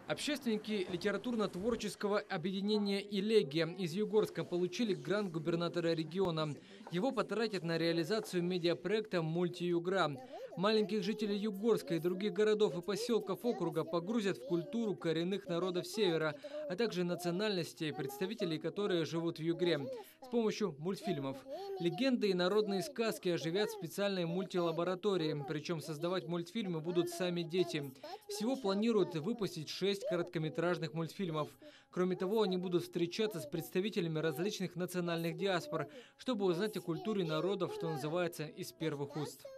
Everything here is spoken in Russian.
Общественники литературно-творческого объединения «Элегия» из Югорска получили грант губернатора региона. Его потратят на реализацию медиапроекта «Мультиюгра». Маленьких жителей Югорска и других городов и поселков округа погрузят в культуру коренных народов Севера, а также национальностей, представителей которые живут в Югре, с помощью мультфильмов. Легенды и народные сказки оживят в специальной мультилаборатории, причем создавать мультфильмы будут сами дети. Всего планируют выпустить 6 короткометражных мультфильмов. Кроме того, они будут встречаться с представителями различных национальных диаспор, чтобы узнать о культуре народов, что называется, из первых уст.